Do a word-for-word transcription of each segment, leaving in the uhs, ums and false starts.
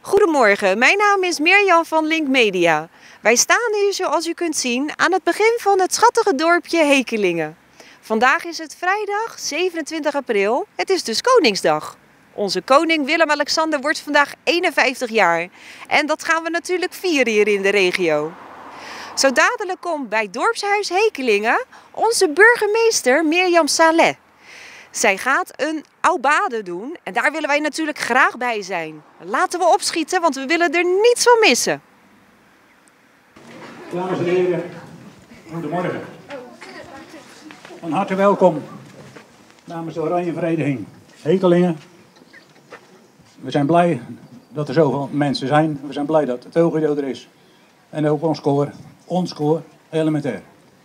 Goedemorgen, mijn naam is Mirjam van Link Media. Wij staan hier, zoals u kunt zien, aan het begin van het schattige dorpje Hekelingen. Vandaag is het vrijdag zevenentwintig april, het is dus Koningsdag. Onze koning Willem-Alexander wordt vandaag eenenvijftig jaar. En dat gaan we natuurlijk vieren hier in de regio. Zo dadelijk komt bij dorpshuis Hekelingen onze burgemeester Mirjam Saleh. Zij gaat een aubade doen en daar willen wij natuurlijk graag bij zijn. Laten we opschieten, want we willen er niets van missen. Dames en heren, goedemorgen. Van harte welkom namens de Oranje Vereniging Hekelingen. We zijn blij dat er zoveel mensen zijn. We zijn blij dat het Togido er is. En ook ons koor, ons koor, elementair.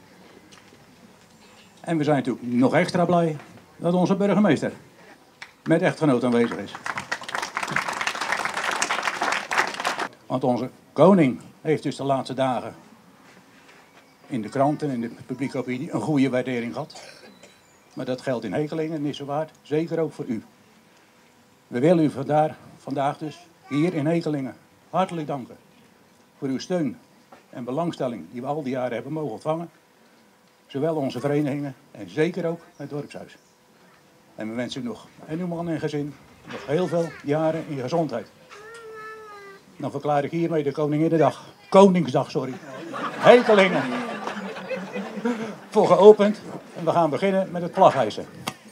En we zijn natuurlijk nog extra blij dat onze burgemeester met echtgenoot aanwezig is. Want onze koning heeft dus de laatste dagen in de kranten en in de publieke opinie een goede waardering gehad. Maar dat geldt in Hekelingen en Nissewaard, zeker ook voor u. We willen u vandaar, vandaag dus hier in Hekelingen hartelijk danken voor uw steun en belangstelling die we al die jaren hebben mogen ontvangen. Zowel onze verenigingen en zeker ook het dorpshuis. En we wensen u nog, en uw man en gezin, nog heel veel jaren in gezondheid. Dan verklaar ik hiermee de Koninginnedag, Koningsdag, sorry, Hekelingen, voor geopend. En we gaan beginnen met het vlaghijsen.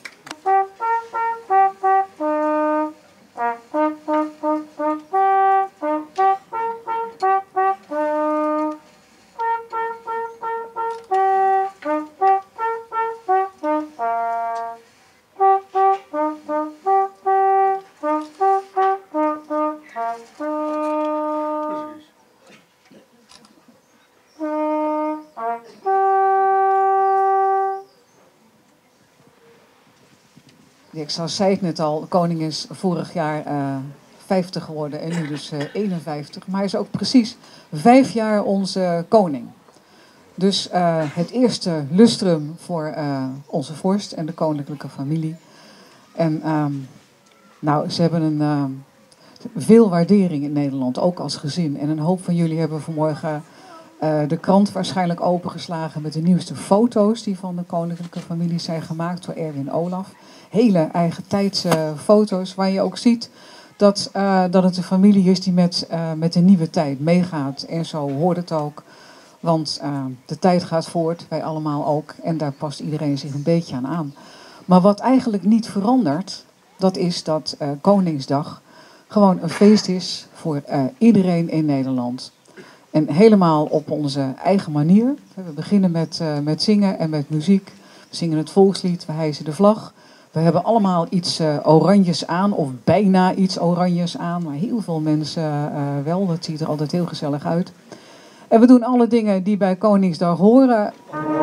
Ik zei het net al, de koning is vorig jaar uh, vijftig geworden en nu dus uh, eenenvijftig. Maar hij is ook precies vijf jaar onze koning. Dus uh, het eerste lustrum voor uh, onze vorst en de koninklijke familie. En um, nou, ze hebben een, uh, veel waardering in Nederland, ook als gezin. En een hoop van jullie hebben vanmorgen uh, de krant waarschijnlijk opengeslagen met de nieuwste foto's die van de koninklijke familie zijn gemaakt door Erwin Olaf. Hele eigen tijdse foto's waar je ook ziet dat, uh, dat het een familie is die met, uh, met de nieuwe tijd meegaat. En zo hoort het ook, want uh, de tijd gaat voort, wij allemaal ook. En daar past iedereen zich een beetje aan aan. Maar wat eigenlijk niet verandert, dat is dat uh, Koningsdag gewoon een feest is voor uh, iedereen in Nederland. En helemaal op onze eigen manier. We beginnen met, uh, met zingen en met muziek. We zingen het volkslied, we hijsen de vlag. We hebben allemaal iets uh, oranjes aan, of bijna iets oranjes aan. Maar heel veel mensen uh, wel, dat ziet er altijd heel gezellig uit. En we doen alle dingen die bij Koningsdag horen.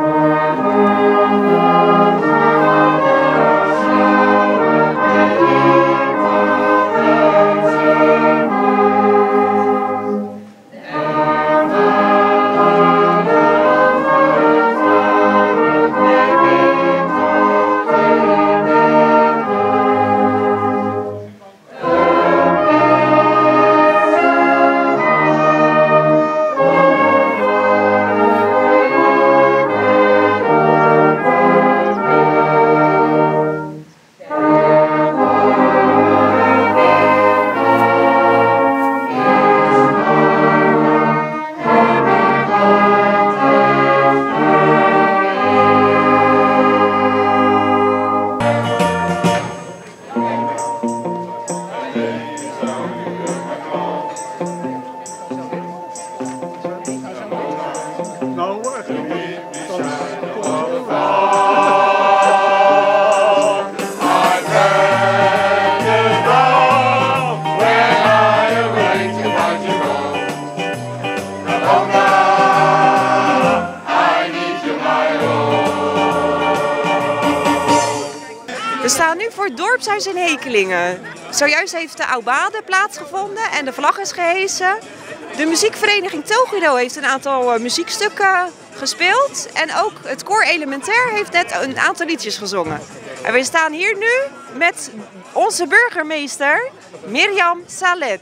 We staan nu voor het dorpshuis in Hekelingen. Zojuist heeft de aubade plaatsgevonden en de vlag is gehesen. De muziekvereniging Togido heeft een aantal uh, muziekstukken gespeeld. En ook het koor Elementair heeft net een aantal liedjes gezongen. En we staan hier nu met onze burgemeester Mirjam Saleh.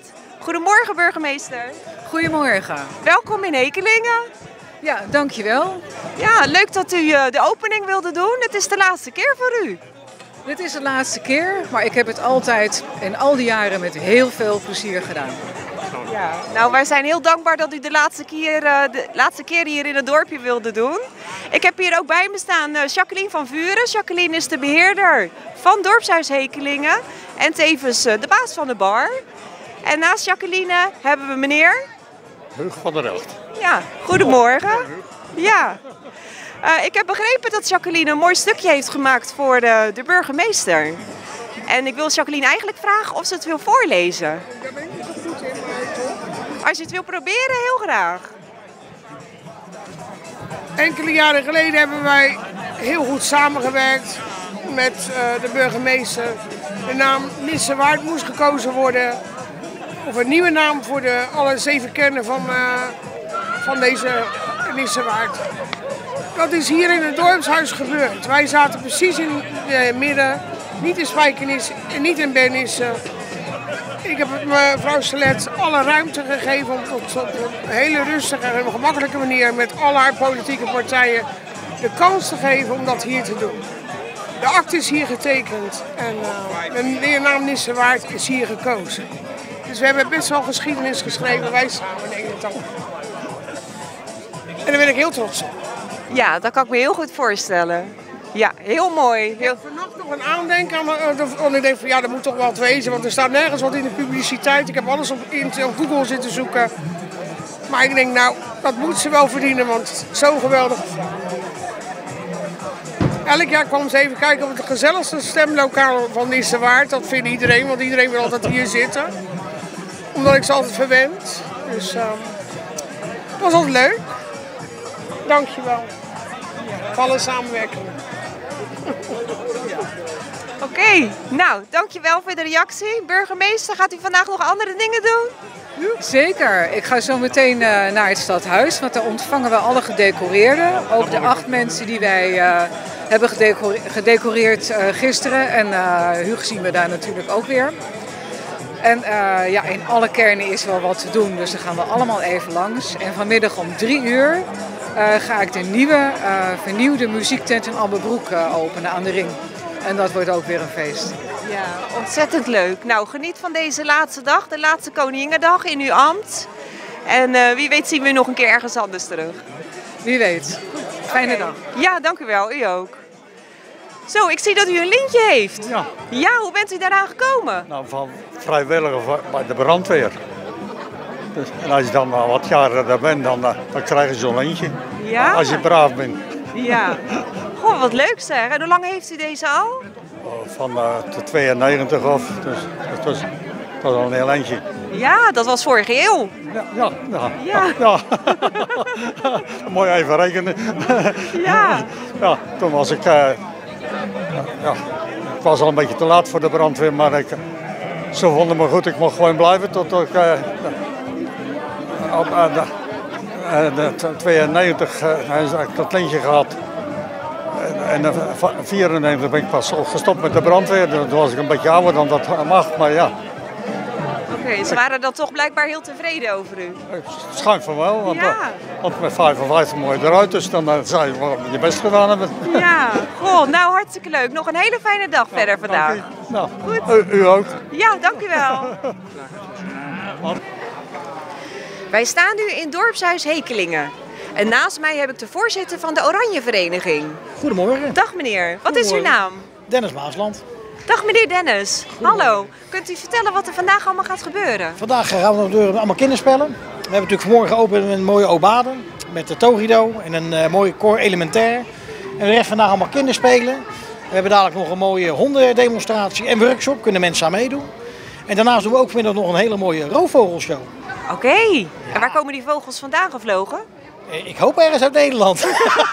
Goedemorgen burgemeester. Goedemorgen. Welkom in Hekelingen. Ja, dankjewel. Ja, leuk dat u uh, de opening wilde doen. Het is de laatste keer voor u. Dit is de laatste keer, maar ik heb het altijd in al die jaren met heel veel plezier gedaan. Ja, nou, wij zijn heel dankbaar dat u de laatste keer, uh, de laatste keer hier in het dorpje wilde doen. Ik heb hier ook bij me staan uh, Jacqueline van Vuren. Jacqueline is de beheerder van Dorpshuis Hekelingen en tevens uh, de baas van de bar. En naast Jacqueline hebben we meneer... Hugo van der Elst. Ja, goedemorgen. Ja. Uh, ik heb begrepen dat Jacqueline een mooi stukje heeft gemaakt voor de, de burgemeester. En ik wil Jacqueline eigenlijk vragen of ze het wil voorlezen. Daar ben ik niet zo goed in, maar toch? Als je het wil proberen, heel graag. Enkele jaren geleden hebben wij heel goed samengewerkt met uh, de burgemeester. De naam Nissewaard moest gekozen worden. Of een nieuwe naam voor de, alle zeven kernen van, uh, van deze Nissewaard. Dat is hier in het dorpshuis gebeurd. Wij zaten precies in het midden, niet in Spijkenisse en niet in Bernisse. Ik heb mevrouw Salet alle ruimte gegeven om tot op een hele rustige en gemakkelijke manier met al haar politieke partijen de kans te geven om dat hier te doen. De akte is hier getekend en uh, de naam Nissewaard is hier gekozen. Dus we hebben best wel geschiedenis geschreven, wij samen in Edental. En daar ben ik heel trots op. Ja, dat kan ik me heel goed voorstellen. Ja, heel mooi. Heel... Vannacht nog een aandenken aan, want ik denk van ja, dat moet toch wel wat wezen, want er staat nergens wat in de publiciteit. Ik heb alles op, op Google zitten zoeken. Maar ik denk nou, dat moet ze wel verdienen, want zo'n geweldig. Elk jaar kwam ze even kijken op het gezelligste stemlokaal van Nissewaard. Dat vindt iedereen, want iedereen wil altijd hier zitten. Omdat ik ze altijd verwend. Dus uh, het was altijd leuk. Dankjewel voor alle samenwerking. Oké, okay, nou, dankjewel voor de reactie. Burgemeester, gaat u vandaag nog andere dingen doen? Zeker. Ik ga zo meteen uh, naar het stadhuis, want daar ontvangen we alle gedecoreerden. Ook de acht mensen die wij uh, hebben gedecore gedecoreerd uh, gisteren. En uh, Hugo zien we daar natuurlijk ook weer. En uh, ja, in alle kernen is wel wat te doen, dus daar gaan we allemaal even langs. En vanmiddag om drie uur uh, ga ik de nieuwe, uh, vernieuwde muziektent in Amberbroek uh, openen aan de Ring. En dat wordt ook weer een feest. Ja, ontzettend leuk. Nou, geniet van deze laatste dag, de laatste Koninginnedag in uw ambt. En uh, wie weet zien we u nog een keer ergens anders terug. Wie weet. Fijne okay. dag. Ja, dank u wel. U ook. Zo, ik zie dat u een lintje heeft. Ja. Ja, hoe bent u daaraan gekomen? Nou, van vrijwilliger bij de brandweer. Dus, en als je dan uh, wat jaren daar bent, dan, uh, dan krijg je zo'n lintje. Ja. Als je braaf bent. Ja. Goh, wat leuk zeg. En hoe lang heeft u deze al? Van uh, de tweeënnegentig af. Dus dat was, dat was al een heel eindje. Ja, dat was vorige eeuw. Ja, ja, ja. Ja. ja. Mooi even rekenen. Ja. Ja, toen was ik... Uh, ja, ik was al een beetje te laat voor de brandweer, maar ik, ze vonden me goed. Ik mocht gewoon blijven tot ik... Uh, op uh, de, uh, de tweeënnegentig uh, heb ik dat lintje gehad. En in vierennegentig ben ik pas gestopt met de brandweer. Toen was ik een beetje ouder dan dat mag, maar ja. Oké, okay, ze waren dan toch blijkbaar heel tevreden over u? Het schijnt van wel, want, ja. want met vijfenvijftig mooi eruit, dus dan uh, zou je wel je best gedaan hebben. Ja, goh, nou hartstikke leuk. Nog een hele fijne dag ja, verder vandaag. Nou, goed. U, u ook. Ja, dank u wel. Wij staan nu in Dorpshuis Hekelingen. En naast mij heb ik de voorzitter van de Oranje Vereniging. Goedemorgen. Dag meneer, wat is uw naam? Dennis Maasland. Dag meneer Dennis. Hallo. Kunt u vertellen wat er vandaag allemaal gaat gebeuren? Vandaag gaan we nog door allemaal kinderspellen. We hebben natuurlijk vanmorgen geopend met een mooie obade. Met de Togido en een uh, mooie Cor Elementaire. En de rest vandaag allemaal kinderspelen. We hebben dadelijk nog een mooie hondendemonstratie en workshop. Kunnen mensen aan meedoen. En daarnaast doen we ook vanmiddag nog een hele mooie roofvogelshow. Oké. Okay. Ja. En waar komen die vogels vandaan gevlogen? Ik hoop ergens uit Nederland.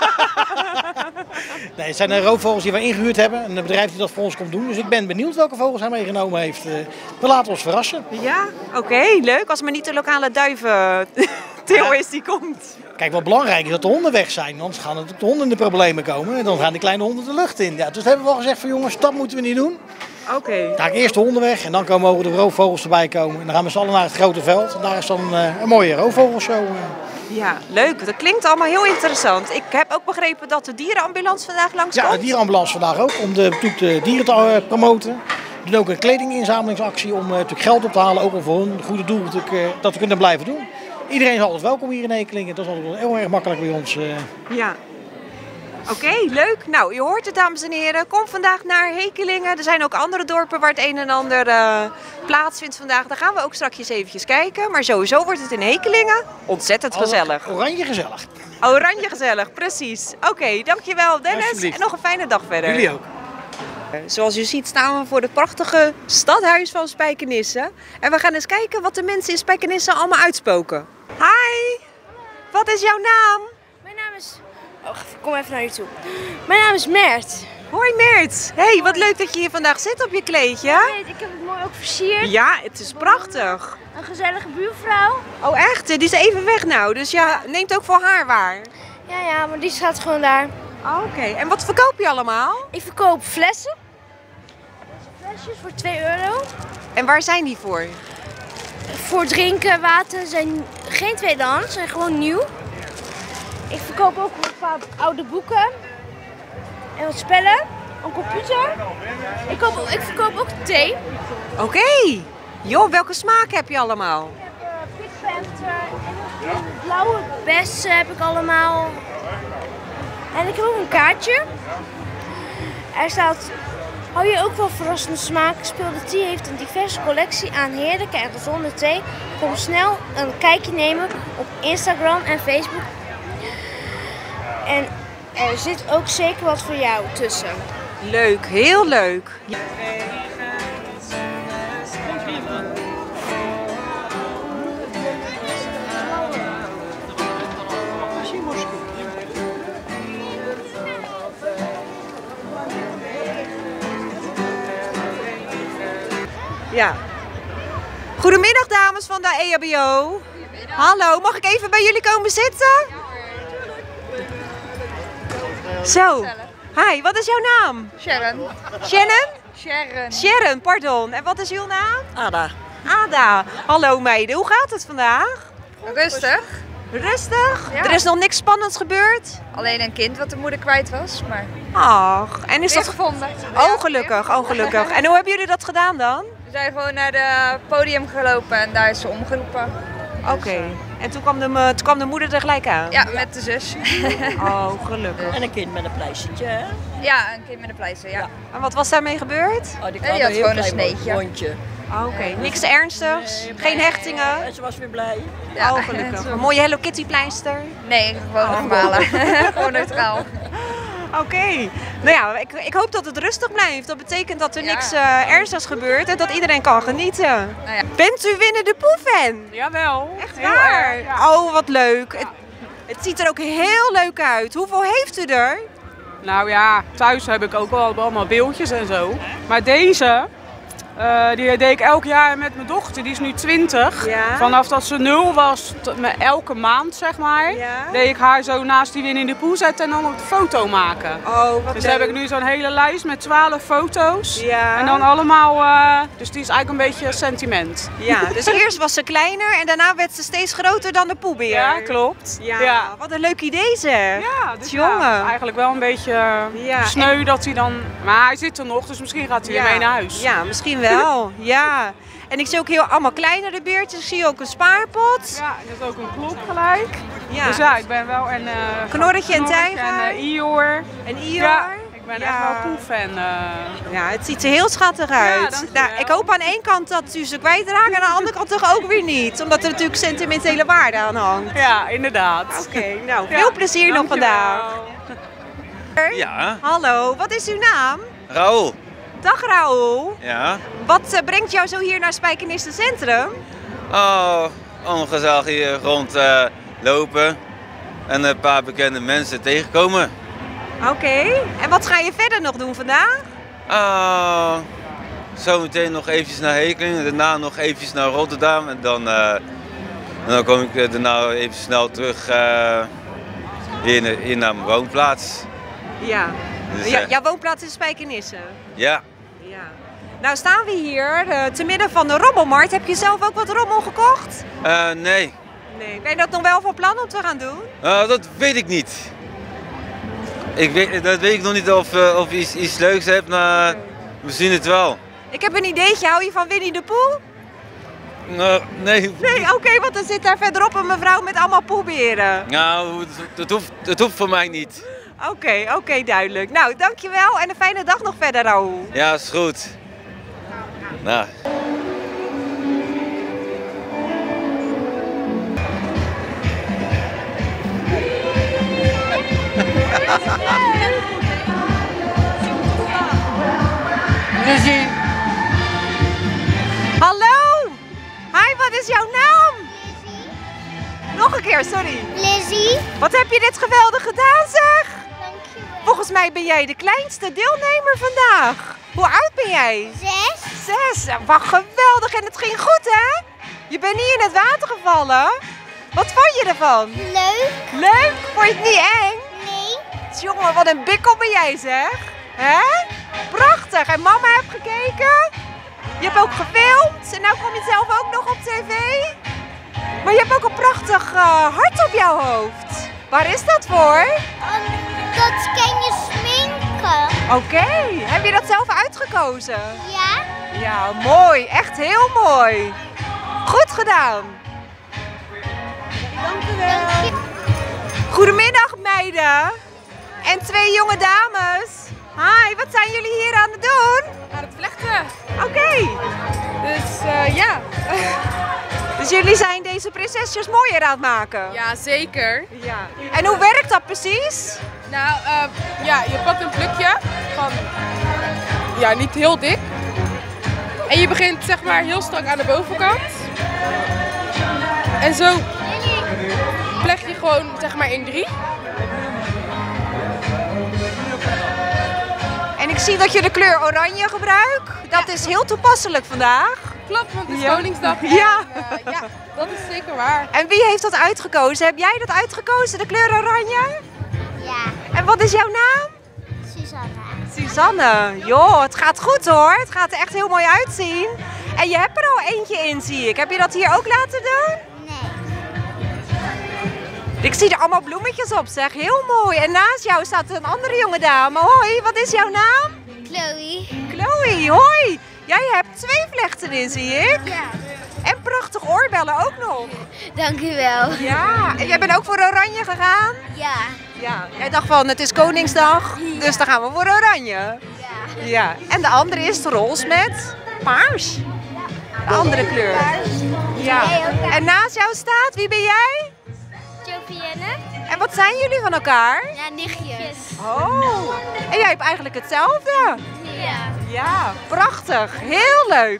Nee, het zijn de roofvogels die we ingehuurd hebben. Een bedrijf die dat voor ons komt doen. Dus ik ben benieuwd welke vogels hij meegenomen heeft. We laten ons verrassen. Ja, oké, okay, leuk. Als maar niet de lokale duiven Til is die komt. Kijk, wat belangrijk is dat de honden weg zijn. Anders gaan natuurlijk de honden in de problemen komen. En dan gaan die kleine honden de lucht in. Ja, dus hebben we wel gezegd van jongens, dat moeten we niet doen. Oké. Okay. Dan ga ik eerst de honden weg en dan komen mogen de roofvogels erbij komen. En dan gaan we z'n allen naar het grote veld. En daar is dan een, een mooie roofvogelshow. Ja, leuk. Dat klinkt allemaal heel interessant. Ik heb ook begrepen dat de dierenambulance vandaag langskomt. Ja, de dierenambulance vandaag ook. Om de, de dieren te uh, promoten. We doen ook een kledinginzamelingsactie om uh, natuurlijk geld op te halen. Ook om voor hun goede doel natuurlijk, uh, dat we kunnen blijven doen. Iedereen is altijd welkom hier in Hekelingen. Dat is altijd heel erg makkelijk bij ons. Uh. Ja. Oké, okay, leuk. Nou, je hoort het, dames en heren. Kom vandaag naar Hekelingen. Er zijn ook andere dorpen waar het een en ander uh, plaatsvindt vandaag. Daar gaan we ook straks eventjes kijken. Maar sowieso wordt het in Hekelingen ontzettend gezellig. Oranje gezellig. Oranje gezellig, precies. Oké, okay, dankjewel Dennis. En nog een fijne dag verder. Jullie ook. Zoals u ziet staan we voor het prachtige stadhuis van Spijkenisse. En we gaan eens kijken wat de mensen in Spijkenisse allemaal uitspoken. Hi, wat is jouw naam? Mijn naam is... Oh, kom even naar je toe. Mijn naam is Mert. Hoi Mert. Hey, wat leuk dat je hier vandaag zit op je kleedje. Ja, ik heb het mooi ook versierd. Ja, het is prachtig. Een gezellige buurvrouw. Oh echt? Die is even weg nou, dus ja, neemt ook voor haar waar. Ja, ja, maar die staat gewoon daar. Oh, oké, okay. En wat verkoop je allemaal? Ik verkoop flessen. Flesjes voor twee euro. En waar zijn die voor? Voor drinken, water zijn geen tweedehands, zijn gewoon nieuw. Ik verkoop ook een paar oude boeken. En wat spellen. Een computer. Ik, koop, ik verkoop ook thee. Oké. Okay. Joh, welke smaak heb je allemaal? Ik heb uh, Pink Panther en een blauwe bessen heb ik allemaal. En ik heb ook een kaartje. Er staat... Hou je ook wel verrassende smaak? Speel de Thee heeft een diverse collectie aan heerlijke en gezonde thee. Kom snel een kijkje nemen op Instagram en Facebook. En er zit ook zeker wat voor jou tussen. Leuk, heel leuk. Ja. Ja. Goedemiddag dames van de E H B O. Hallo, mag ik even bij jullie komen zitten? Zo. Hi, wat is jouw naam? Sharon. Shannon? Sharon. Sharon, pardon. En wat is uw naam? Ada. Ada. Hallo meiden, hoe gaat het vandaag? Rustig. Rustig? Ja. Er is nog niks spannends gebeurd? Alleen een kind wat de moeder kwijt was, maar... Ach, en is weer dat... gevonden. Oh, gelukkig, oh gelukkig. En hoe hebben jullie dat gedaan dan? We zijn gewoon naar het podium gelopen en daar is ze omgeroepen. Oké. Okay. En toen kwam, de, toen kwam de moeder er gelijk aan? Ja, met de zus. Oh, gelukkig. En een kind met een pleistertje, hè? Ja, een kind met een pleister, ja. ja. En wat was daarmee gebeurd? Oh, die en die had gewoon een sneetje. Rondje. Oh, oké, okay. Niks ernstigs? Nee, geen hechtingen? En ze was weer blij. Ja, oh, gelukkig. Een mooie Hello Kitty pleister? Nee, gewoon oh. normale. Gewoon neutraal. Oké, okay. Nou ja, ik, ik hoop dat het rustig blijft. Dat betekent dat er ja. niks uh, ernstigs gebeurt en dat iedereen kan genieten. Nou ja. Bent u Winnie de Pooh-fan? Jawel. Echt waar? Erg, ja. Oh, wat leuk. Het, het ziet er ook heel leuk uit. Hoeveel heeft u er? Nou ja, thuis heb ik ook wel allemaal beeldjes en zo. Maar deze... Uh, die deed ik elk jaar met mijn dochter, die is nu twintig. Ja. Vanaf dat ze nul was, met elke maand zeg maar, ja. deed ik haar zo naast die Winnie de Pooh zetten en dan op de foto maken. Oh, wat dus leuk. heb ik nu zo'n hele lijst met twaalf foto's. Ja. En dan allemaal, uh, dus die is eigenlijk een beetje sentiment. Ja, dus eerst was ze kleiner en daarna werd ze steeds groter dan de Poebeer. Ja, klopt. Ja, ja. Wat een leuk idee zeg. Ja, dus jongen. Ja, eigenlijk wel een beetje ja. sneu en... dat hij dan, maar hij zit er nog, dus misschien gaat hij ja. weer mee naar huis. Ja, misschien wel, ja. En ik zie ook heel allemaal kleinere beertjes. Ik zie ook een spaarpot. Ja, en dat is ook een klok gelijk. Ja. Dus ja, ik ben wel een... Uh, Knorretje en tijger. En uh, Ior. En Ior. Ja, ik ben ja. echt wel Pooh-fan. Uh. Ja, het ziet er heel schattig uit. Ja, nou, ik hoop aan één kant dat u ze kwijtraakt en aan de andere kant toch ook weer niet. Omdat er natuurlijk sentimentele waarde aan hangt. Ja, inderdaad. Oké, okay, nou veel ja, plezier nog vandaag. Ja. Hallo, wat is uw naam? Raoul. Dag Raoul. Ja. Wat uh, brengt jou zo hier naar Spijkenisse Centrum? Oh, ongezellig hier rond uh, lopen en een paar bekende mensen tegenkomen. Oké, okay. En wat ga je verder nog doen vandaag? Uh, zometeen nog eventjes naar Hekelingen, daarna nog eventjes naar Rotterdam en dan uh, En dan kom ik uh, daarna even snel terug uh, hier, hier naar mijn woonplaats. Ja. Dus, ja uh, jouw woonplaats is Spijkenisse. Ja. Ja. Nou staan we hier uh, te midden van de rommelmarkt. Heb je zelf ook wat rommel gekocht? Uh, nee. Nee. Ben je dat nog wel van plan om te gaan doen? Uh, dat weet ik niet. Ik weet, dat weet ik nog niet of, uh, of je iets, iets leuks hebt, maar we zien het wel. Ik heb een ideetje. Hou je van Winnie de Pooh? Uh, nee. Nee, oké, okay, want er zit daar verderop een mevrouw met allemaal poeberen. Nou, dat hoeft, dat hoeft voor mij niet. Oké, okay, oké, okay, duidelijk. Nou, dankjewel en een fijne dag nog verder, Raoul. Ja, is goed. Nou. Lizzie. Hallo. Hi, wat is jouw naam? Lizzie. Nog een keer, sorry. Lizzie. Wat heb je dit geweldig gedaan, zeg? Dankjewel. Volgens mij ben jij de kleinste deelnemer vandaag. Hoe oud ben jij? Zes. Zes. Wat geweldig en het ging goed, hè? Je bent niet in het water gevallen. Wat vond je ervan? Leuk. Leuk? Vond je het niet eng? Nee. Jongen, wat een bikkel ben jij, zeg. Hè? Prachtig. En mama heeft gekeken. Je hebt ook gefilmd. En nou kom je zelf ook nog op tv. Maar je hebt ook een prachtig uh, hart op jouw hoofd. Waar is dat voor? Um, dat kan je sminken. Oké. Okay. Heb je dat zelf uitgekozen? Ja. Ja, mooi. Echt heel mooi. Goed gedaan. Dank u wel. Goedemiddag, meiden. En twee jonge dames. Hi, wat zijn jullie hier aan het doen? Aan het vlechten. Oké. Okay. Dus uh, ja. Dus jullie zijn deze prinsesjes mooier aan het maken? Ja, zeker. Ja. En hoe werkt dat precies? Nou, uh, ja, je pakt een plukje van, ja, niet heel dik. En je begint zeg maar heel strak aan de bovenkant. En zo pleg je gewoon zeg maar in drie. En ik zie dat je de kleur oranje gebruikt. Dat ja. is heel toepasselijk vandaag. Klopt, want het is ja. Koningsdag. Ja. En, uh, ja, dat is zeker waar. En wie heeft dat uitgekozen? Heb jij dat uitgekozen, de kleur oranje? Ja. En wat is jouw naam? Suzanne. Suzanne. Joh, het gaat goed hoor. Het gaat er echt heel mooi uitzien. En je hebt er al eentje in, zie ik. Heb je dat hier ook laten doen? Nee. Ik zie er allemaal bloemetjes op, zeg. Heel mooi. En naast jou staat een andere jonge dame. Hoi, wat is jouw naam? Chloe. Chloe, hoi. Jij hebt twee vlechten in, zie ik. Ja. En prachtige oorbellen ook nog. Dank u wel. Ja, en jij bent ook voor oranje gegaan? Ja. Ja, jij dacht van het is Koningsdag, ja. Dus dan gaan we voor oranje. Ja. Ja. En de andere is roze met paars. De andere kleur. Ja. En naast jou staat, wie ben jij? Jovienne. En wat zijn jullie van elkaar? Ja, nichtjes. Oh, en jij hebt eigenlijk hetzelfde. Ja. Ja, prachtig. Heel leuk.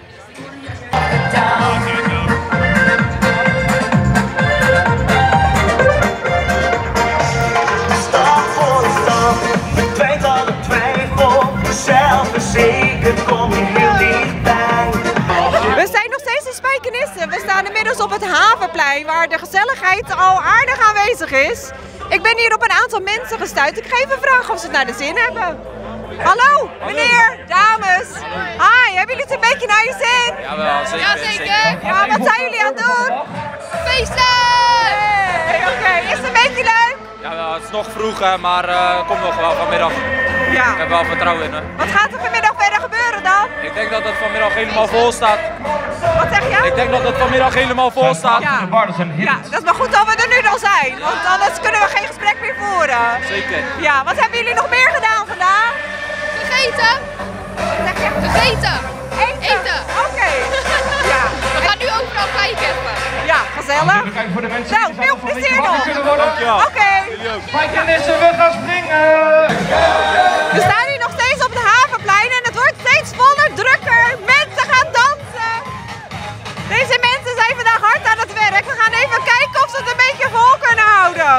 Stap voor stap, verdwijnt alle twijfel. Zelfverzekerd kom je heel dichtbij. We zijn nog steeds in Spijkenisse. We staan inmiddels op het Havenplein waar de gezelligheid al aardig aanwezig is. Ik ben hier op een aantal mensen gestuurd. Ik ga even vragen of ze het naar de zin hebben. Hallo, meneer, dames. Hi, hebben jullie het een beetje naar je zin? Jawel, zeker. Ja, zeker. Ja, wat zijn jullie aan het doen? Feesten! Hey, oké, okay. Is het een beetje leuk? Jawel, het is nog vroeg, hè, maar uh, het komt nog wel vanmiddag. Ja. Ik heb wel vertrouwen in. Hè. Wat gaat er vanmiddag verder gebeuren dan? Ik denk dat het vanmiddag helemaal vol staat. Wat zeg je? Ik denk dat het vanmiddag helemaal vol staat. Ja, ja, dat is maar goed dat we er nu al zijn, want anders kunnen we geen gesprek meer voeren. Zeker. Ja, wat hebben jullie nog meer gedaan vandaag? Gegeten. Zeg je? Gegeten. Eten? Eten. Oké. Okay. Ja. We gaan nu overal kijken even. Ja, gezellig. Nou, veel plezier nog. Oké. Okay. Spijkenisse, we gaan springen. We staan hier nog steeds op het Havenplein en het wordt steeds voller, drukker. Mensen gaan dansen. Deze mensen zijn vandaag hard aan het werk. We gaan even kijken of ze het een beetje vol kunnen houden.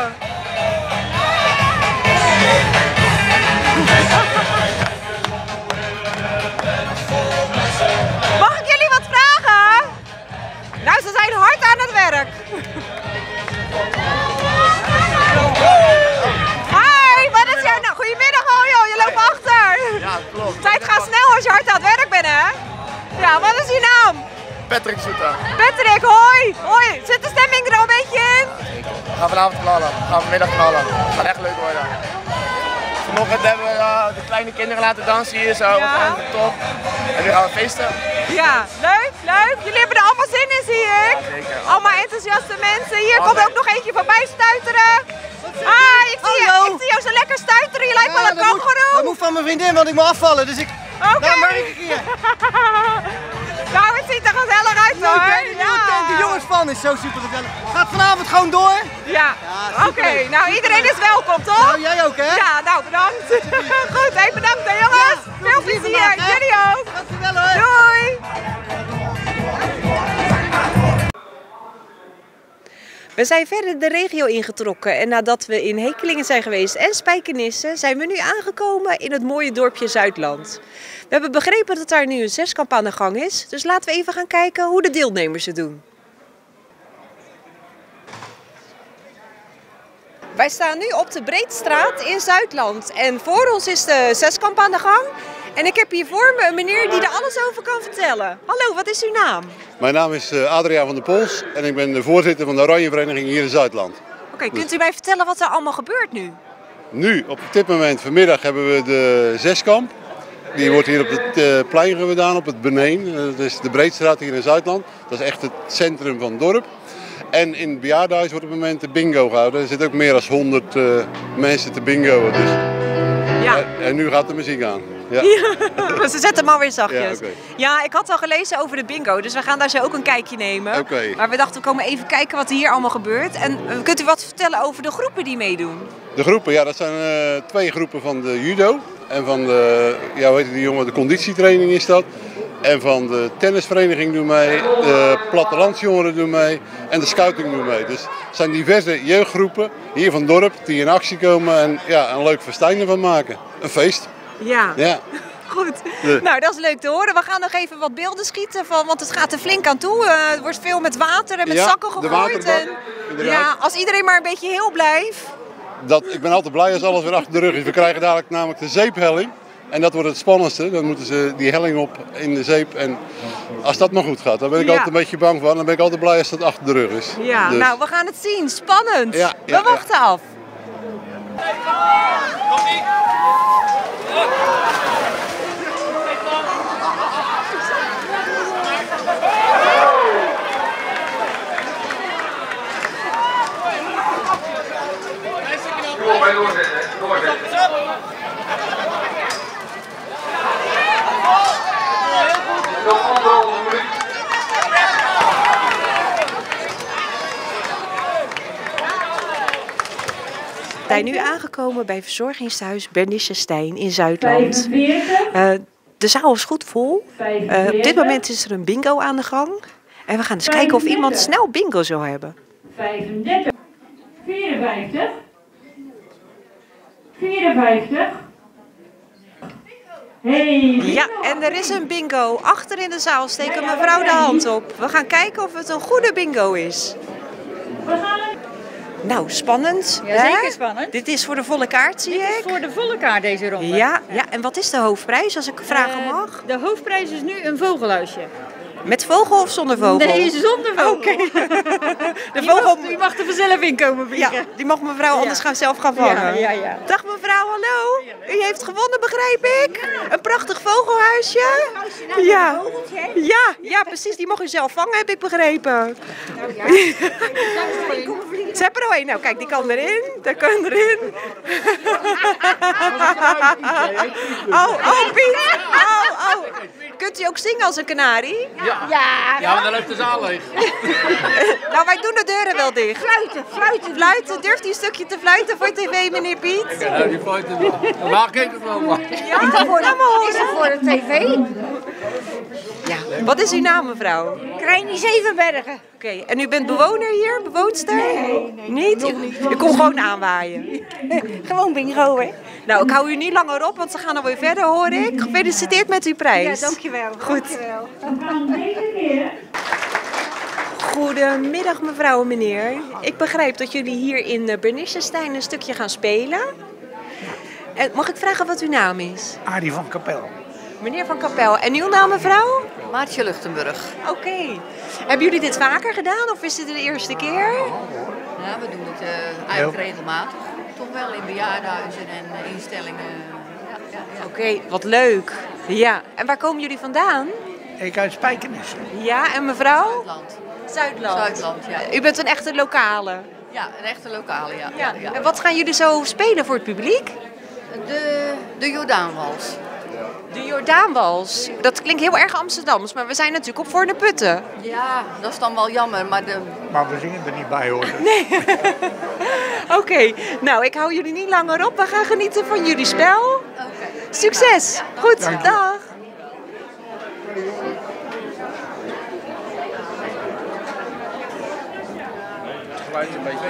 Mag ik jullie wat vragen? Nou, ze zijn hard aan het werk. Ja, wat is uw naam? Patrick Soeta. Patrick, hoi! Hoi! Zit de stemming er al een beetje in? We gaan vanavond knallen. We gaan vanmiddag knallen. Het gaat echt leuk worden. Vanochtend hebben we uh, de kleine kinderen laten dansen hier zo. Ja. Dat is top. En nu gaan we feesten. Ja, leuk, leuk. Jullie hebben er allemaal zin in, zie ik. Ja, zeker. Allemaal enthousiaste mensen. Hier komt ook nog eentje voorbij stuiteren. Ah, ik zie, je, ik zie jou zo lekker stuiteren. Je lijkt ja, wel een kangoeroe. Dat moet van mijn vriendin, want ik moet afvallen. Dus ik... Oké. Okay. Nou, merk ik hier. Nou, het ziet er gezellig uit hoor. Leuk, de nieuwe tent, de jongens van is zo super gezellig. Gaat vanavond gewoon door? Ja, ja oké. Okay. Nou, iedereen is welkom, toch? Nou, jij ook, hè? Ja, nou, bedankt. Goed, hey, bedankt hè, jongens. Ja, veel plezier. Jullie ook. Dankjewel hoor. Doei. We zijn verder de regio ingetrokken en nadat we in Hekelingen zijn geweest en Spijkenisse zijn we nu aangekomen in het mooie dorpje Zuidland. We hebben begrepen dat daar nu een zeskamp aan de gang is, dus laten we even gaan kijken hoe de deelnemers het doen. Wij staan nu op de Breedstraat in Zuidland en voor ons is de zeskamp aan de gang. En ik heb hier voor me een meneer die er alles over kan vertellen. Hallo, wat is uw naam? Mijn naam is Adriaan van der Pols en ik ben de voorzitter van de Oranje Vereniging hier in Zuidland. Oké, okay, kunt u mij vertellen wat er allemaal gebeurt nu? Nu, op dit moment, vanmiddag hebben we de zeskamp. Die wordt hier op het uh, plein gedaan, op het Beneen. Dat is de Breedstraat hier in Zuidland. Dat is echt het centrum van het dorp. En in het bejaardenhuis wordt op het moment de bingo gehouden. Er zitten ook meer dan honderd uh, mensen te bingoen. Dus. Ja. En, en nu gaat de muziek aan. Ja. Ja, ze zetten hem alweer zachtjes. Ja, okay. Ja, ik had al gelezen over de bingo, dus we gaan daar zo ook een kijkje nemen. Okay. Maar we dachten, we komen even kijken wat er hier allemaal gebeurt. En uh, kunt u wat vertellen over de groepen die meedoen? De groepen, ja, dat zijn uh, twee groepen van de judo. En van de, ja, hoe heet die jongen, de conditietraining is dat. En van de tennisvereniging doen mee, de plattelandsjongeren doen mee en de scouting doen mee. Dus het zijn diverse jeugdgroepen hier van het dorp die in actie komen en ja, een leuk festijn ervan maken. Een feest. Ja. Ja. Goed. Ja. Nou, dat is leuk te horen. We gaan nog even wat beelden schieten, van, want het gaat er flink aan toe. Uh, het wordt veel met water en met ja, zakken gegooid. En, ja, als iedereen maar een beetje heel blijft. Dat, ik ben altijd blij als alles weer achter de rug is. We krijgen dadelijk namelijk de zeephelling. En dat wordt het spannendste. Dan moeten ze die helling op in de zeep. En als dat maar goed gaat, dan ben ik ja. altijd een beetje bang van. Dan ben ik altijd blij als dat achter de rug is. Ja, dus. Nou, we gaan het zien. Spannend. Ja, ja, we wachten ja. af. We zijn nu aangekomen bij verzorgingshuis Bernische Stein in Zuidland. Uh, de zaal is goed vol. Uh, op dit moment is er een bingo aan de gang. En we gaan eens kijken of iemand snel bingo zou hebben. vijfendertig, vierenvijftig, vierenvijftig. Hey, ja, en er is een bingo. Achter in de zaal steekt een mevrouw de hand op. We gaan kijken of het een goede bingo is. Nou, spannend. Ja, zeker spannend. Dit is voor de volle kaart, zie ik. Dit is voor de volle kaart deze ronde. Ja, ja, en wat is de hoofdprijs, als ik vragen mag? Uh, de hoofdprijs is nu een vogelhuisje. Met vogel of zonder vogel? Nee, zonder vogel. Oké. Okay. Die, vogel... mag, die mag er vanzelf in komen vliegen. Ja, die mag mevrouw anders ja. gaan zelf gaan vangen. Ja, ja, ja. Dag mevrouw, hallo. U heeft gewonnen, begrijp ik? Een prachtig vogelhuisje. Ja. Ja, ja, precies. Die mag u zelf vangen, heb ik begrepen. Nou, ja. Ze hebben er al één. Nou, kijk, die kan erin. Daar kan erin. Oh, oh, Piet. Oh, oh. Kunt u ook zingen als een kanarie? Ja. Ja, ja, maar dan loopt de zaal leeg. Nou, wij doen de deuren wel dicht. Fluiten, fluiten. Fluiten, durft u een stukje te fluiten voor tv, meneer Piet? Ja, nou, die fluiten wel. Normaal kijk ik het wel maar. Ja, is dat voor de, is dat voor de tv? Ja. Wat is uw naam, mevrouw? Krijnie Zevenbergen. Oké, okay. En u bent bewoner hier, bewoonster? Nee, nee. Niet? U, niet. U komt gewoon aanwaaien. Gewoon bingo, hè? Nou, ik hou u niet langer op, want ze gaan alweer verder, hoor ik. Gefeliciteerd met uw prijs. Ja, dankjewel. Goed. Dankjewel. Goedemiddag, mevrouw en meneer. Ik begrijp dat jullie hier in Bernische Stein een stukje gaan spelen. En mag ik vragen wat uw naam is? Arie van Kapel. Meneer van Kapel. En uw naam, mevrouw? Maartje Luchtenburg. Oké. Okay. Hebben jullie dit vaker gedaan of is dit de eerste keer? Ja, we doen het uh, eigenlijk regelmatig. Toch wel in bejaardenhuizen en uh, instellingen. Ja, ja, ja. Oké, okay, wat leuk. Ja. En waar komen jullie vandaan? Ik uit Spijkenisse. Ja, en mevrouw? Zuidland. Zuidland. Zuidland, ja. U bent een echte lokale? Ja, een echte lokale, ja. ja. ja, ja. En wat gaan jullie zo spelen voor het publiek? De, de Jordaanwals. De Jordaanwals. Dat klinkt heel erg Amsterdams, maar we zijn natuurlijk op Voor de Putten. Ja, dat is dan wel jammer, maar de... Maar we zingen er niet bij, hoor. Nee. Oké, okay. Nou, ik hou jullie niet langer op. We gaan genieten van jullie spel. Okay. Succes. Ja, goed, dank dag. Het geluid is een beetje...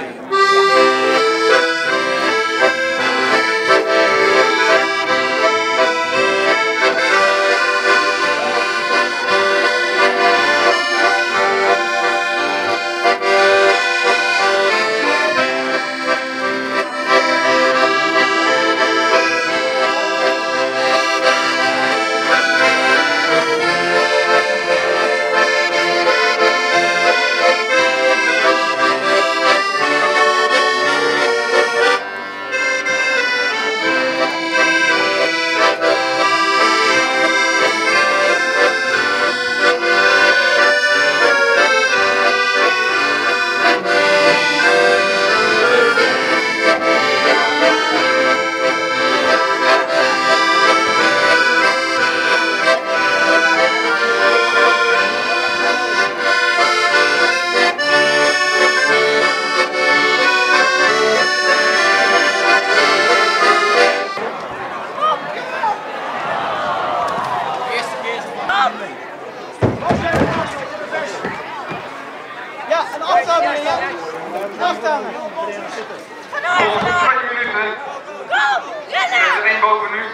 Ja, een afstand meneer. Een afstand. Volgens twee minuten. Kom, rennen! Er is één boven nu.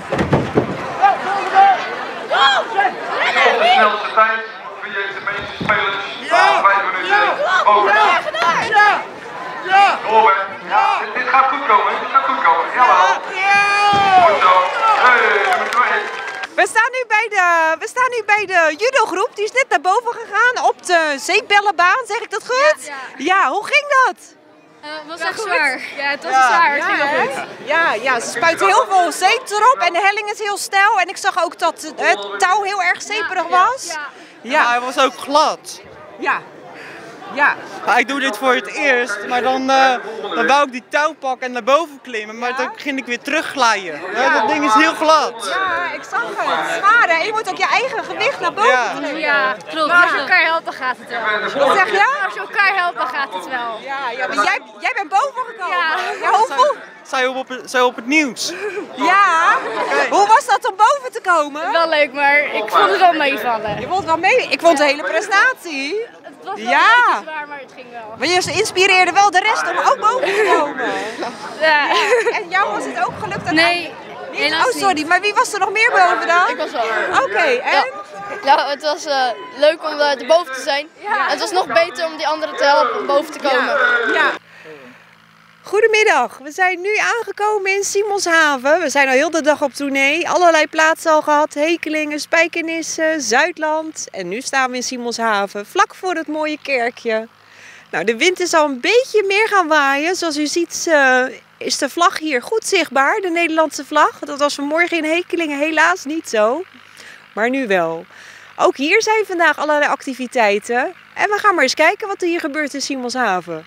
Kom, rennen! De snelste tijd via de meeste spelers. Ja! Vijf minuten. Boven. Ja! Ja! Ja! Robert. Ja! Dit, dit gaat goed komen, dit gaat goed komen. Jawel. Ja! Goed zo. Hey, nummer twee. We staan nu bij de, we staan nu bij de judogroep. Die is net naar boven gegaan op de zeepbellenbaan. Zeg ik dat goed? Ja, ja. ja hoe ging dat? Uh, het was echt zwaar. Ja, het was ja. zwaar. Het ja, ging wel goed. Ja, ja, ze spuiten heel veel zeep erop en de helling is heel stijl. En ik zag ook dat het touw heel erg zeeperig was. Ja, ja. ja, hij was ook glad. Ja. Ja. Maar ik doe dit voor het eerst, maar dan, uh, dan wou ik die touw pakken en naar boven klimmen, maar ja? dan ging ik weer terugglijden. Ja. Ja, dat ding is heel glad. Ja, ik zag het. Zwaar, hè? Je moet ook je eigen gewicht naar boven ja. klimmen. Ja, klopt. Maar als je elkaar helpt, dan gaat het wel. Wat zeg je? Als je elkaar helpt, dan gaat het wel. Ja, ja maar jij, jij bent boven gekomen. Ja. Ja, hoe voel... Zij op, het, zij op het nieuws. Ja, okay. Hoe was dat om boven te komen? Wel leuk, maar ik vond het wel meevallen. Je vond het wel mee? Ik vond de hele prestatie. Het was wel ja. een beetje zwaar, maar het ging wel. Maar je inspireerde wel de rest om ook boven te komen. Ja. Ja. En jou was het ook gelukt? Dat nee. Niet? Oh, sorry, maar wie was er nog meer boven dan? Ik was wel. Oké, okay. En? Ja. Ja, het was uh, leuk om uh, erboven te zijn. Ja. Het was nog beter om die anderen te helpen om boven te komen. Ja. Ja. Goedemiddag, we zijn nu aangekomen in Simonshaven. We zijn al heel de dag op tournee. Allerlei plaatsen al gehad. Hekelingen, Spijkenisse, Zuidland. En nu staan we in Simonshaven, vlak voor het mooie kerkje. Nou, de wind is al een beetje meer gaan waaien. Zoals u ziet uh, is de vlag hier goed zichtbaar, de Nederlandse vlag. Dat was vanmorgen in Hekelingen helaas niet zo. Maar nu wel. Ook hier zijn vandaag allerlei activiteiten. En we gaan maar eens kijken wat er hier gebeurt in Simonshaven.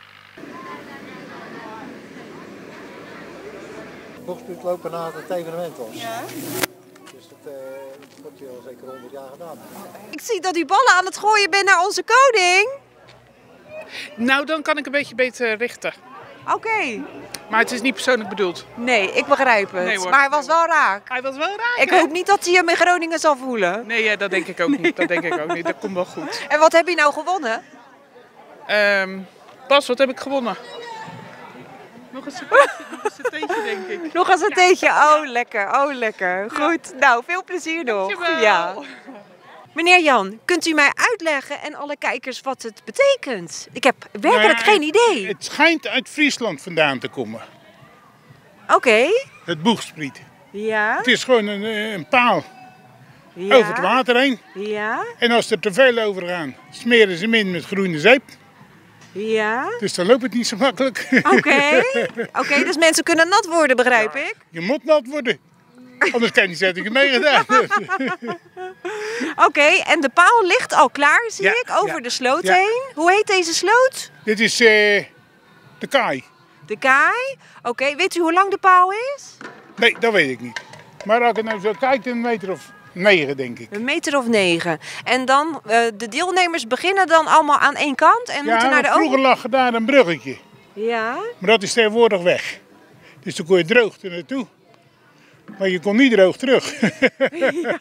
Bogspuut lopen na het evenement was. Ja. Dus dat, uh, dat wordt hier al zeker honderd jaar gedaan. Ik zie dat u ballen aan het gooien bent naar onze koning. Nou, dan kan ik een beetje beter richten. Oké. Okay. Maar het is niet persoonlijk bedoeld. Nee, ik begrijp het. Nee, maar hij was wel raak. Hij was wel raak. Ik hoop niet dat hij hem in Groningen zal voelen. Nee, ja, dat denk ik ook nee. niet. Dat denk ik ook niet. Dat komt wel goed. En wat heb je nou gewonnen? Um, Bas, wat heb ik gewonnen? Nog een satéetje, denk ik. Nog een satéetje. Oh, lekker. Oh, lekker. Goed. Ja. Nou, veel plezier nog. Dankjewel. Ja. Meneer Jan, kunt u mij uitleggen en alle kijkers wat het betekent? Ik heb werkelijk nou, geen idee. Het schijnt uit Friesland vandaan te komen. Oké. Okay. Het boegspriet. Ja. Het is gewoon een, een paal. ja. over het water heen. Ja. En als er te veel over gaan, smeren ze hem in met groene zeep. Ja. Dus dan loopt het niet zo makkelijk. Oké, okay. okay, dus mensen kunnen nat worden, begrijp ik? Je moet nat worden. Anders kan je niet zeggen dat ik het meegedaan heb. Oké, okay, en de paal ligt al klaar, zie ja, ik, over ja, de sloot ja. heen. Hoe heet deze sloot? Dit is uh, de kaai. De kaai? Oké, okay, weet u hoe lang de paal is? Nee, dat weet ik niet. Maar als ik het nou zo kijk, een meter of negen, denk ik. Een meter of negen. En dan, uh, de deelnemers beginnen dan allemaal aan één kant en ja, moeten naar de vroeger over... lag daar een bruggetje. Ja. Maar dat is tegenwoordig weg. Dus dan kon je droog er naartoe. Maar je kon niet droog terug. Ja.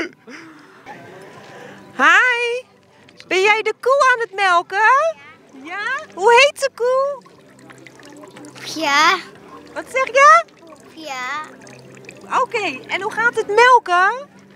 Hi, ben jij de koe aan het melken? Ja. Hoe heet de koe? Ja. Wat zeg je? Ja. Oké, okay. En hoe gaat het melken?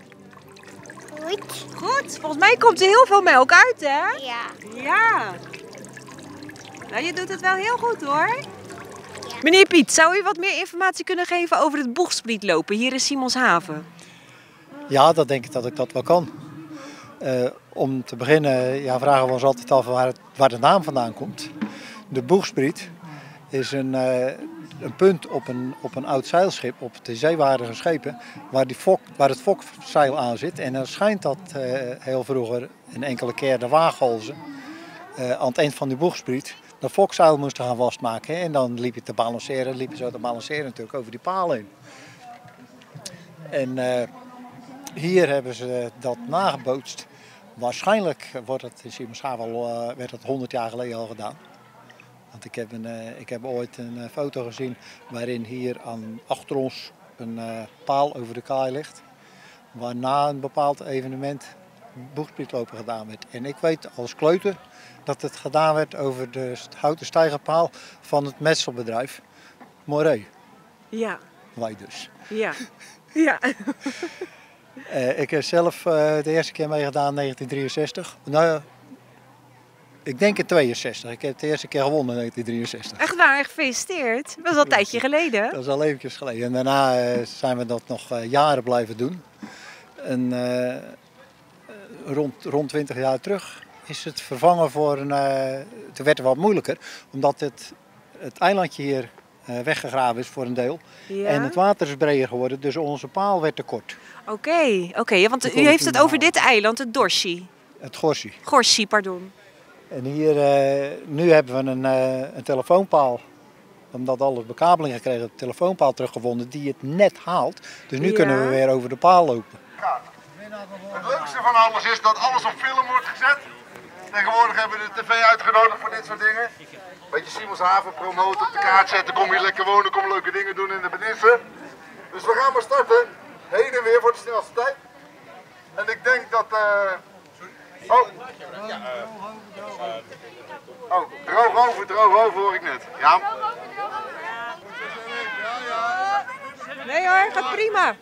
Goed. Goed, volgens mij komt er heel veel melk uit, hè? Ja. Ja. Nou, je doet het wel heel goed, hoor. Ja. Meneer Piet, zou u wat meer informatie kunnen geven over het boegsprietlopen hier in Simonshaven? Ja, dat denk ik dat ik dat wel kan. Uh, om te beginnen ja, vragen we ons altijd af waar, het, waar de naam vandaan komt. De boegspriet is een, uh, een punt op een, op een oud zeilschip, op de zeewaardige schepen, waar, die fok, waar het fokzeil aan zit. En dan schijnt dat uh, heel vroeger een enkele keer de waaghalzen uh, aan het eind van die boegspriet de fokzeil moesten gaan vastmaken. En dan liep je te balanceren, liep je zo te balanceren natuurlijk over die paal heen. En uh, hier hebben ze dat nagebootst. Waarschijnlijk wordt het in Simonshaven al, uh, werd het honderd jaar geleden al gedaan. Want ik heb, een, uh, ik heb ooit een uh, foto gezien waarin hier aan, achter ons een uh, paal over de kaai ligt. Waarna een bepaald evenement boegsprietlopen gedaan werd. En ik weet als kleuter dat het gedaan werd over de houten stijgerpaal van het metselbedrijf Moreu. Ja. Wij dus. Ja. Ja. uh, ik heb zelf uh, de eerste keer meegedaan in negentien drieënzestig. Nou, ik denk in tweeënzestig. Ik heb de eerste keer gewonnen in negentien drieënzestig. Echt waar, gefeliciteerd. Dat was al een tijdje geleden. Dat is al eventjes geleden. En daarna uh, zijn we dat nog uh, jaren blijven doen. En uh, rond, rond twintig jaar terug is het vervangen voor een... Uh, toen werd het wat moeilijker, omdat het, het eilandje hier uh, weggegraven is voor een deel. Ja. En het water is breder geworden, dus onze paal werd te kort. Oké, okay, oké, okay, want u heeft het over dit eiland, het Dorsi. Het Gorsi. Gorsi, pardon. En hier, uh, nu hebben we een, uh, een telefoonpaal, omdat alles bekabeling gekregen, een telefoonpaal teruggevonden die het net haalt. Dus nu ja. kunnen we weer over de paal lopen. Het leukste van alles is dat alles op film wordt gezet. Tegenwoordig hebben we de tv uitgenodigd voor dit soort dingen. Beetje Simonshaven promoten, op de kaart zetten, kom hier lekker wonen, kom leuke dingen doen in de Benissen. Dus we gaan maar starten, heen en weer voor de snelste tijd. En ik denk dat... Uh... Oh. Oh, droog over, droog over hoor ik net. Ja. Nee hoor, gaat prima.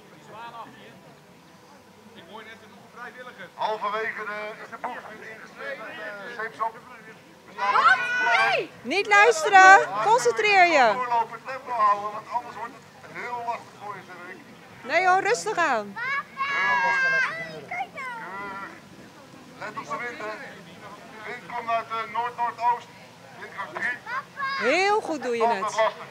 Halverwege de, is de boegspriet ingeschreven met uh, zeepsop. Nee. Niet luisteren, concentreer je. Doorlopen, tempo houden, want anders wordt het heel lastig voor je, zeg ik. Nee hoor, rustig aan. Let op de wind, hè. De wind komt uit uh, noord-noordoost, windkracht drie. Heel goed doe je het. Altijd lastig.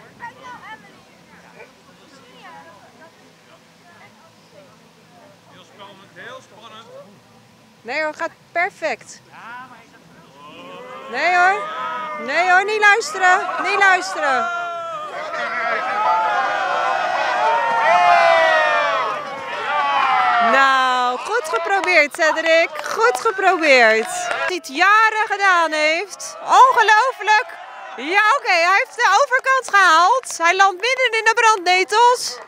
Heel spannend, heel spannend. Nee hoor, gaat perfect. Nee hoor. Nee hoor, niet luisteren. Niet luisteren. Nou, goed geprobeerd Cedric. Goed geprobeerd. Die het jaren gedaan heeft. Ongelooflijk. Ja oké, okay. Hij heeft de overkant gehaald. Hij landt midden in de brandnetels.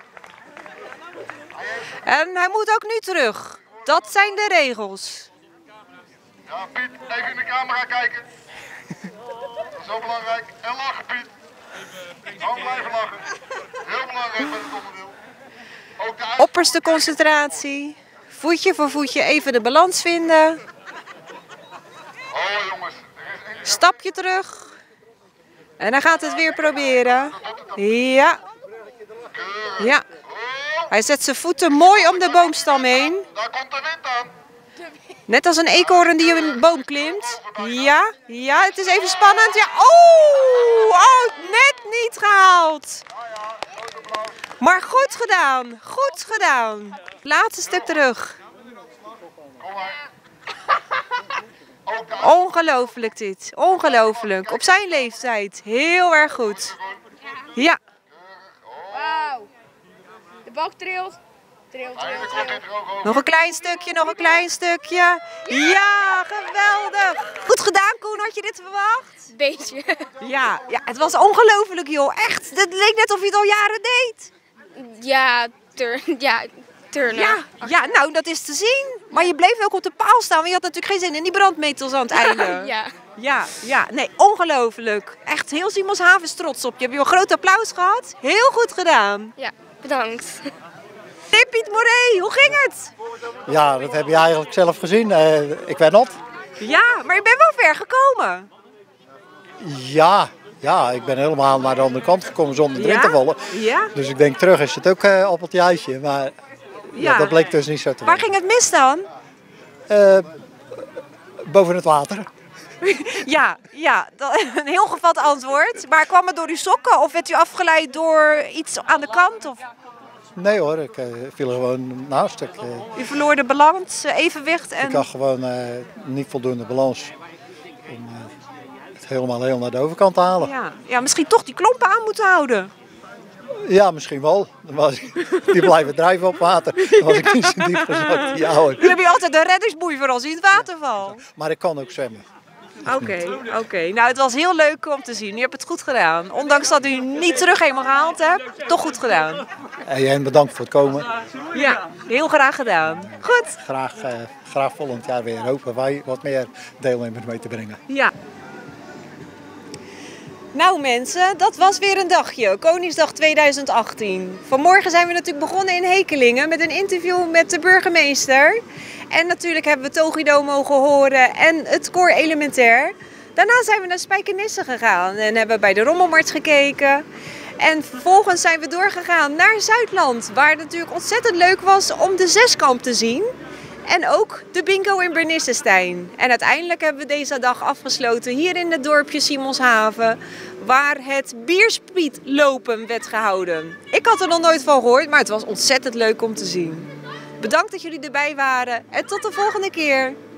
En hij moet ook nu terug. Dat zijn de regels. Ja, Piet, even in de camera kijken. Dat is zo belangrijk. En lachen, Piet. Gewoon blijven lachen. Heel belangrijk met het onderdeel. Ook de opperste concentratie. Voetje voor voetje even de balans vinden. Oh jongens. Stapje terug. En dan gaat het weer proberen. Ja. Ja. Hij zet zijn voeten mooi om de boomstam heen. Daar komt de wind aan. Net als een eekhoorn die een boom klimt. Ja, ja, het is even spannend. Ja, oh, oh, net niet gehaald. Maar goed gedaan, goed gedaan. Laatste stip terug. Ongelooflijk dit, ongelooflijk. Op zijn leeftijd, heel erg goed. Ja. Wauw. De balk trilt. Trilt, trilt, trilt. Nog een klein stukje, nog een klein stukje. Ja, geweldig. Goed gedaan, Koen. Had je dit verwacht? Beetje. Ja, ja, het was ongelooflijk, joh. Echt, het leek net of je het al jaren deed. Ja, tur ja turnen. Ja, ja, nou, dat is te zien. Maar je bleef ook op de paal staan, want je had natuurlijk geen zin in die brandmetels aan het einde. Ja. Ja, ja, nee, ongelooflijk. Echt, heel Simonshaven is trots op je. Heb je een groot applaus gehad? Heel goed gedaan. Ja, bedankt. Hey Piet Moré, hoe ging het? Ja, dat heb je eigenlijk zelf gezien. Uh, ik ben op. Ja, maar je bent wel ver gekomen. Ja, ja, ik ben helemaal naar de andere kant gekomen zonder erin Ja? te vallen. Ja? Dus ik denk terug is het ook uh, appeltje uitje. Maar ja. Ja. dat bleek dus niet zo te Waar worden. ging het mis dan? Uh, boven het water. Ja, ja, dat, een heel gevat antwoord. Maar kwam het door uw sokken of werd u afgeleid door iets aan de kant? Of? Nee hoor, ik uh, viel er gewoon naast. Ik, uh, U verloor de balans, uh, evenwicht en... ik had gewoon uh, niet voldoende balans om uh, het helemaal heel naar de overkant te halen. Ja, ja, misschien toch die klompen aan moeten houden. Ja, misschien wel. Dan was ik, die blijven drijven op water. Dan was ik niet zo diep gezakt. Ja hoor. Dan heb je altijd een reddingsboei voor als u in het water valt. Maar ik kan ook zwemmen. Oké, oké. Okay. Nou, het was heel leuk om te zien. U hebt het goed gedaan. Ondanks dat u niet terug helemaal gehaald hebt, toch goed gedaan. En jij bedankt voor het komen. Ja, heel graag gedaan. Goed. Graag, uh, graag volgend jaar weer. Hopen wij wat meer deelnemers mee te brengen. Ja. Nou mensen, dat was weer een dagje. Koningsdag tweeduizend achttien. Vanmorgen zijn we natuurlijk begonnen in Hekelingen met een interview met de burgemeester. En natuurlijk hebben we Togido mogen horen en het koor Elementair. Daarna zijn we naar Spijkenisse gegaan en hebben bij de Rommelmarkt gekeken. En vervolgens zijn we doorgegaan naar Zuidland, waar het natuurlijk ontzettend leuk was om de zeskamp te zien. En ook de bingo in Bernissestein. En uiteindelijk hebben we deze dag afgesloten hier in het dorpje Simonshaven, waar het bierspietlopen werd gehouden. Ik had er nog nooit van gehoord, maar het was ontzettend leuk om te zien. Bedankt dat jullie erbij waren en tot de volgende keer.